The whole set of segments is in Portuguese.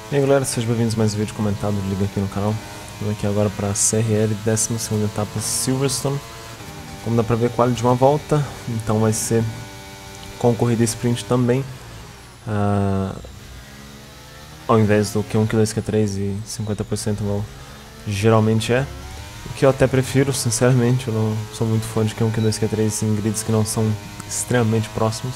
E aí galera, sejam bem-vindos a mais um vídeo comentado, liga aqui no canal. Vamos aqui agora para a CRL, 12ª etapa Silverstone. Como dá pra ver, quali de uma volta, então vai ser com corrida sprint também. Ao invés do Q1, Q2, Q3 e 50% igual geralmente é. O que eu até prefiro, sinceramente, eu não sou muito fã de Q1, Q2, Q3 em grids que não são extremamente próximos.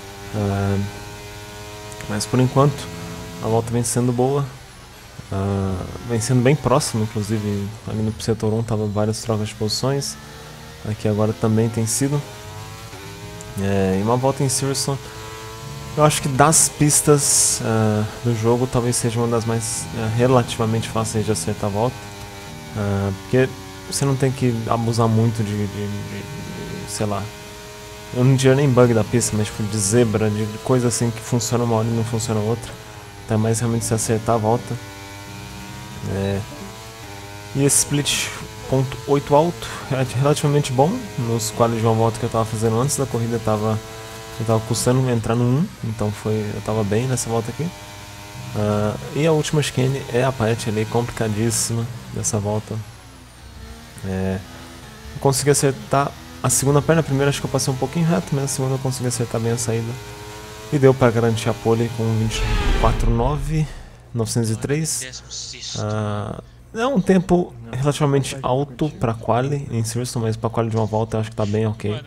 Mas por enquanto a volta vem sendo boa, vem sendo bem próximo, inclusive ali no setor 1 tava várias trocas de posições, aqui agora também tem sido. E uma volta em Silverstone, eu acho que das pistas do jogo talvez seja uma das mais relativamente fáceis de acertar a volta, porque você não tem que abusar muito de sei lá, eu não diria nem bug da pista, mas tipo de zebra, de coisa assim que funciona uma hora e não funciona outra. Então é mais realmente se acertar a volta. E esse split ponto 8 alto é relativamente bom. Nos quali de uma volta que eu estava fazendo antes da corrida eu tava custando entrar no 1, então eu tava bem nessa volta aqui. E a última chicane é a parte ali complicadíssima dessa volta. Eu consegui acertar a segunda perna, a primeira acho que eu passei um pouquinho reto, mas a segunda eu consegui acertar bem a saída. E deu para garantir a pole com 24.903. É um tempo relativamente alto para quali em Silverstone, mas para quali de uma volta eu acho que tá bem ok.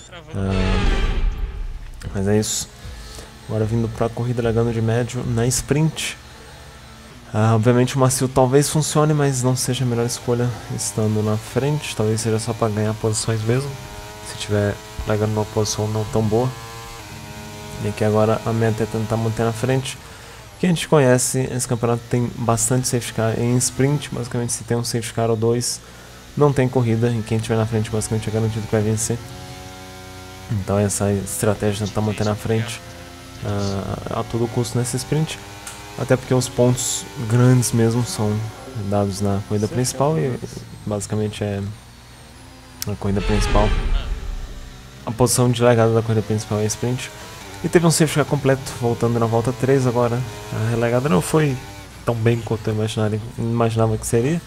Mas é isso. Agora vindo para a corrida largando de médio na sprint. Obviamente o macio talvez funcione, mas não seja a melhor escolha estando na frente. Talvez seja só para ganhar posições mesmo, se tiver largando numa posição não tão boa. E aqui agora a meta é tentar manter na frente. Quem a gente conhece, esse campeonato tem bastante safety car em sprint. Basicamente se tem um safety car ou dois, não tem corrida, e quem estiver na frente basicamente é garantido que vai vencer. Então essa estratégia de tentar manter na frente a todo custo nesse sprint. Até porque os pontos grandes mesmo são dados na corrida principal e basicamente é a corrida principal. A posição de largada da corrida principal é sprint. E teve um safety car completo, voltando na volta 3 agora. A relargada não foi tão bem quanto eu imaginava que seria.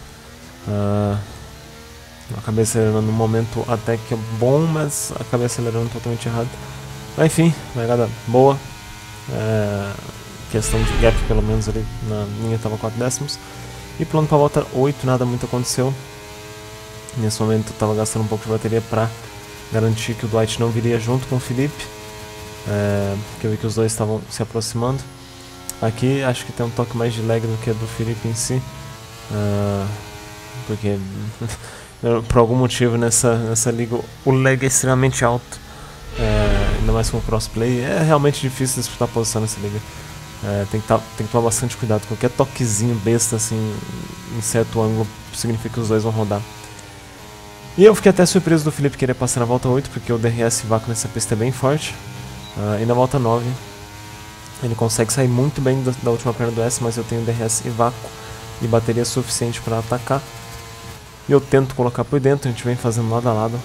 Eu acabei acelerando no momento até que é bom, mas acabei acelerando totalmente errado. Mas enfim, largada boa. Questão de gap pelo menos ali na linha estava 4 décimos. E pulando para a volta 8, nada muito aconteceu. Nesse momento eu estava gastando um pouco de bateria para garantir que o Dwight não viria junto com o Felipe. Porque eu vi que os dois estavam se aproximando. Aqui acho que tem um toque mais de lag do que do Felipe em si. Porque por algum motivo nessa liga o lag é extremamente alto. Ainda mais com o crossplay. É realmente difícil disputar a posição nessa liga. Tem que tomar bastante cuidado. Qualquer toquezinho besta assim em certo ângulo significa que os dois vão rodar. E eu fiquei até surpreso do Felipe querer passar na volta 8, porque o DRS vácuo nessa pista é bem forte. E na volta 9 ele consegue sair muito bem da última perna do S, mas eu tenho DRS e vácuo e bateria suficiente para atacar. E eu tento colocar por dentro, a gente vem fazendo lado a lado.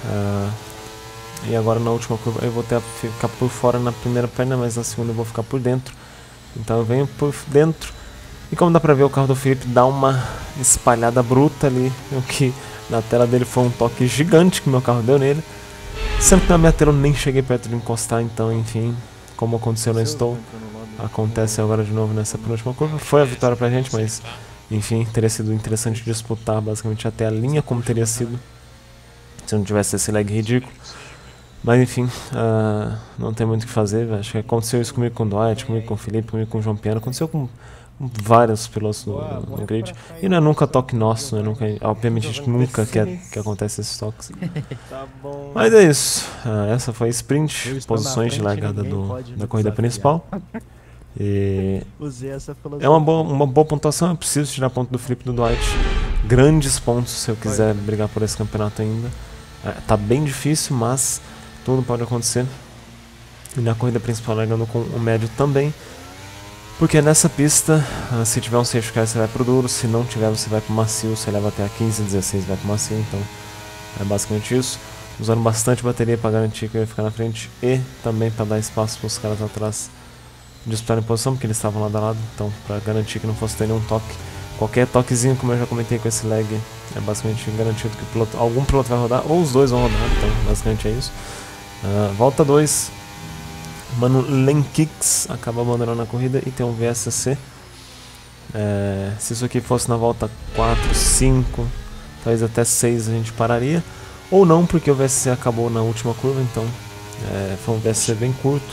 E agora na última curva eu vou ter que ficar por fora na primeira perna, mas na segunda eu vou ficar por dentro. Então eu venho por dentro. E como dá pra ver, o carro do Felipe dá uma espalhada bruta ali, o que na tela dele foi um toque gigante que meu carro deu nele. Sendo que na minha tela eu nem cheguei perto de encostar, então enfim, como aconteceu no Stowe, acontece agora de novo nessa penúltima curva. Foi a vitória pra gente, mas enfim, teria sido interessante disputar basicamente até a linha como teria sido se não tivesse esse lag ridículo. Mas enfim, não tem muito o que fazer. Acho que aconteceu isso comigo com o Dwight, comigo com o Felipe, comigo com o João Piano, aconteceu com vários pilotos no grid. E não é nunca toque nosso, né? Obviamente a gente nunca quer que aconteça esses toques. Mas é isso, essa foi a sprint, posições de largada da corrida principal. E é uma boa pontuação. Eu preciso tirar ponto do Felipe e do Dwight, grandes pontos se eu quiser brigar por esse campeonato ainda. Tá bem difícil, mas tudo pode acontecer. E na corrida principal largando com o médio também, porque nessa pista, se tiver um safety car você vai pro duro, se não tiver você vai pro macio, você leva até a 15, 16 vai pro macio, então é basicamente isso. Usando bastante bateria para garantir que eu ia ficar na frente e também para dar espaço para os caras atrás disputarem posição, porque eles estavam lado a lado, então para garantir que não fosse ter nenhum toque. Qualquer toquezinho, como eu já comentei com esse lag, é basicamente garantido que o piloto, algum piloto vai rodar, ou os dois vão rodar, então basicamente é isso. Volta 2, Mano Lenkix acaba abandonando a corrida e tem um VSC. Se isso aqui fosse na volta 4, 5, talvez até 6 a gente pararia, ou não, porque o VSC acabou na última curva, então foi um VSC bem curto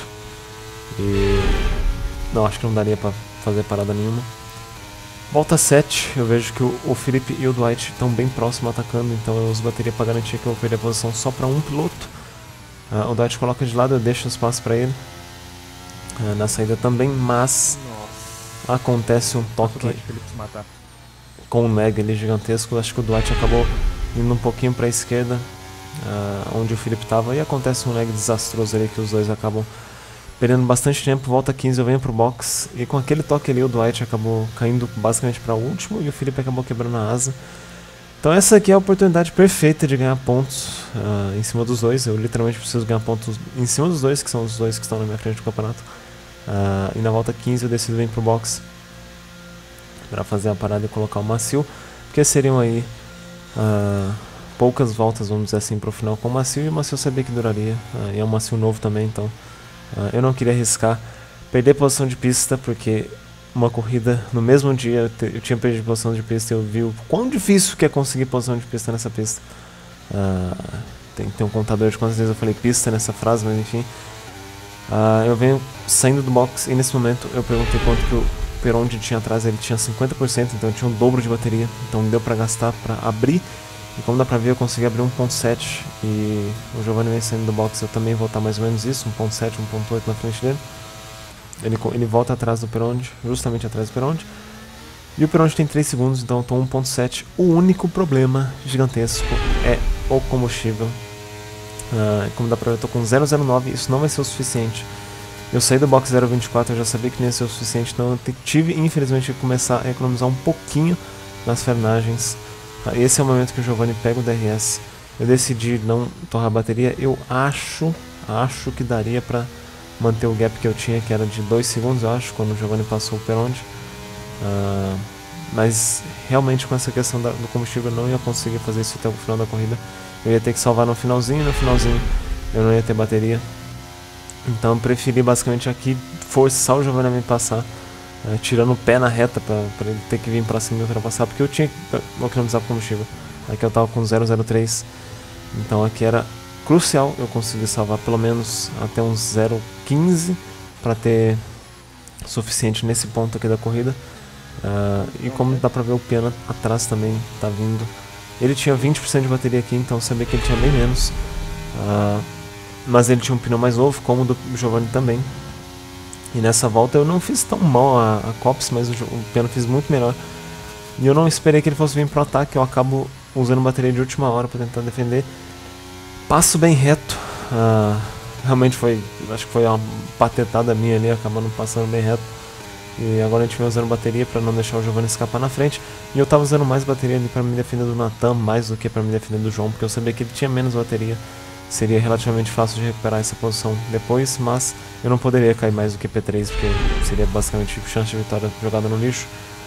e não, acho que não daria para fazer parada nenhuma. Volta 7, eu vejo que o Felipe e o Dwight estão bem próximos atacando, então eu uso bateria para garantir que eu vou perder a posição só para um piloto. O Dwight coloca de lado, eu deixo espaço para ele na saída também, mas acontece um toque com um lag ali gigantesco. Acho que o Dwight acabou indo um pouquinho para a esquerda, onde o Felipe estava, e acontece um lag desastroso ali que os dois acabam perdendo bastante tempo. Volta 15, eu venho pro box e com aquele toque ali o Dwight acabou caindo basicamente para o último e o Felipe acabou quebrando a asa. Então essa aqui é a oportunidade perfeita de ganhar pontos em cima dos dois. Eu literalmente preciso ganhar pontos em cima dos dois, que são os dois que estão na minha frente do campeonato. E na volta 15 eu decido vir pro box para fazer a parada e colocar o macio, porque seriam aí poucas voltas, vamos dizer assim, pro final com o macio, e o macio eu sabia que duraria, e é um macio novo também, então eu não queria arriscar perder posição de pista, porque uma corrida no mesmo dia eu tinha perdido posição de pista e eu vi o quão difícil que é conseguir posição de pista nessa pista. Tem que ter um contador de quantas vezes eu falei pista nessa frase, mas enfim. Eu venho saindo do box e nesse momento eu perguntei quanto que o Perondi tinha atrás. Ele tinha 50%, então eu tinha um dobro de bateria, então deu pra gastar pra abrir. E como dá pra ver, eu consegui abrir 1.7 e o Giovanni vem saindo do box, eu também vou estar mais ou menos isso, 1.7, 1.8 na frente dele. Ele volta atrás do Perondi, justamente atrás do Perondi. E o Perondi tem 3 segundos, então eu tô 1.7. O único problema gigantesco é o combustível. Como dá pra ver, eu tô com 0,09, isso não vai ser o suficiente. Eu saí do box 0,24, eu já sabia que não ia ser o suficiente, então eu tive, infelizmente, que começar a economizar um pouquinho nas frenagens. Esse é o momento que o Giovanni pega o DRS. Eu decidi não torrar a bateria. Eu acho que daria pra manter o gap que eu tinha, que era de 2 segundos, eu acho, quando o Giovanni passou o Perondi. Mas realmente com essa questão do combustível eu não ia conseguir fazer isso até o final da corrida. Eu ia ter que salvar no finalzinho, e no finalzinho eu não ia ter bateria. Então eu preferi basicamente aqui forçar o Giovanni a me passar, tirando o pé na reta pra ele ter que vir pra cima e ultrapassar, porque eu tinha que economizar combustível. Aqui eu tava com 0,03, então aqui era crucial eu conseguir salvar pelo menos até uns 0,15 para ter suficiente nesse ponto aqui da corrida. E como dá pra ver, o piano atrás também tá vindo. Ele tinha 20% de bateria aqui, então eu sabia que ele tinha bem menos. Mas ele tinha um pneu mais novo, como o do Giovanni também. E nessa volta eu não fiz tão mal a Copse, mas o piano fiz muito melhor. E eu não esperei que ele fosse vir pro ataque, eu acabo usando bateria de última hora para tentar defender. Passo bem reto. Realmente foi, acho que foi uma patetada minha ali, acabando passando bem reto. E agora a gente vem usando bateria para não deixar o Giovanni escapar na frente. E eu tava usando mais bateria ali para me defender do Natan, mais do que para me defender do João, porque eu sabia que ele tinha menos bateria. Seria relativamente fácil de recuperar essa posição depois, mas eu não poderia cair mais do que P3, porque seria basicamente chance de vitória jogada no lixo.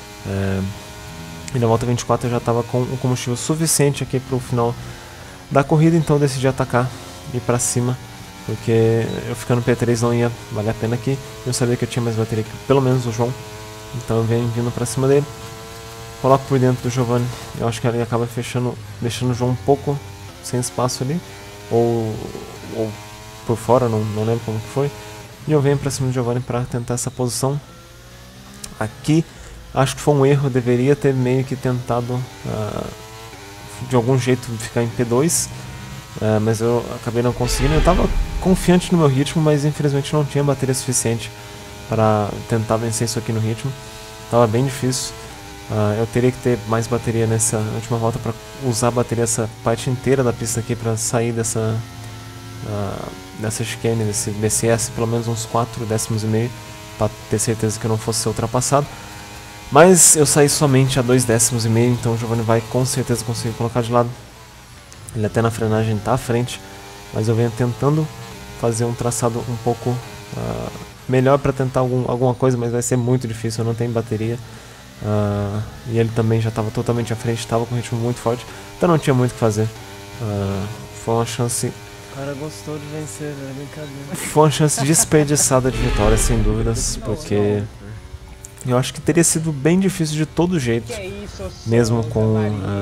E na volta 24 eu já estava com o combustível suficiente aqui para o final da corrida, então eu decidi atacar e ir para cima, porque eu ficando P3 não ia valer a pena aqui. Eu sabia que eu tinha mais bateria que pelo menos o João, então eu venho vindo para cima dele, coloco por dentro do Giovanni. Eu acho que ele acaba fechando, deixando o João um pouco sem espaço ali, ou por fora, não lembro como que foi. E eu venho pra cima do Giovanni para tentar essa posição. Aqui acho que foi um erro, eu deveria ter meio que tentado de algum jeito ficar em P2, mas eu acabei não conseguindo. Eu tava confiante no meu ritmo, mas infelizmente não tinha bateria suficiente para tentar vencer isso aqui no ritmo. Tava bem difícil. Eu teria que ter mais bateria nessa última volta para usar a bateria essa parte inteira da pista aqui para sair dessa chicane, desse S, pelo menos uns 4 décimos e meio, para ter certeza que eu não fosse ser ultrapassado. Mas eu saí somente a 2 décimos e meio, então o Giovanni vai com certeza conseguir colocar de lado. Ele até na frenagem está à frente, mas eu venho tentando fazer um traçado um pouco melhor para tentar alguma coisa, mas vai ser muito difícil, eu não tenho bateria. E ele também já estava totalmente à frente, estava com um ritmo muito forte, então não tinha muito o que fazer. Foi uma chance... O cara gostou de vencer, né? Brincadeira. Foi uma chance desperdiçada de vitória, sem dúvidas, porque eu acho que teria sido bem difícil de todo jeito, mesmo com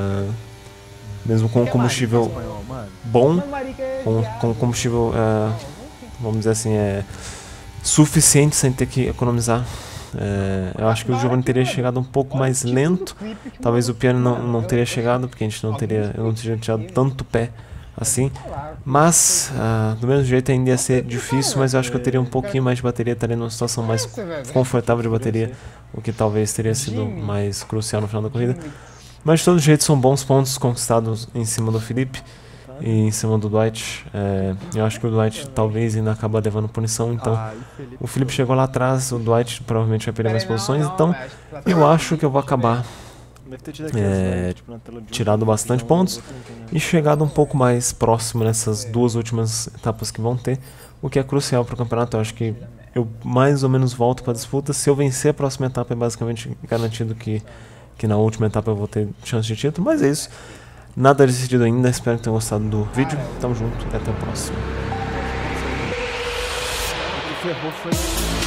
um combustível bom, com combustível, vamos dizer assim, suficiente sem ter que economizar. Eu acho que o Giovanni teria chegado um pouco mais lento, talvez o Piano não teria chegado, porque eu não teria tirado tanto pé assim, mas do mesmo jeito ainda ia ser difícil, mas eu acho que eu teria um pouquinho mais de bateria, estaria numa situação mais confortável de bateria, o que talvez teria sido mais crucial no final da corrida. Mas de todo jeito são bons pontos conquistados em cima do Felipe e em cima do Dwight. Eu acho que o Dwight talvez ainda acaba levando punição, então o Felipe chegou lá atrás, o Dwight provavelmente vai perder mais posições, então eu acho que eu vou acabar tirado bastante pontos e chegado um pouco mais próximo nessas duas últimas etapas que vão ter, o que é crucial para o campeonato. Eu acho que eu mais ou menos volto para a disputa. Se eu vencer a próxima etapa é basicamente garantido que na última etapa eu vou ter chance de título, mas é isso, nada decidido ainda. Espero que tenham gostado do vídeo, tamo junto e até a próxima.